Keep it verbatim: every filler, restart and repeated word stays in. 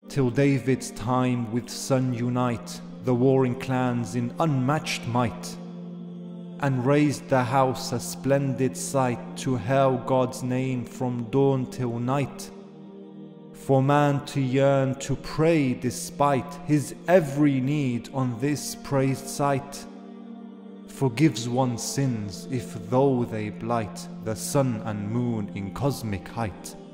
till David's time with son unite the warring clans in unmatched might, and raised the house a splendid sight to hail God's name from dawn till night. For man to yearn to pray despite his every need on this praised site, forgives one's sins if though they blight the sun and moon in cosmic height.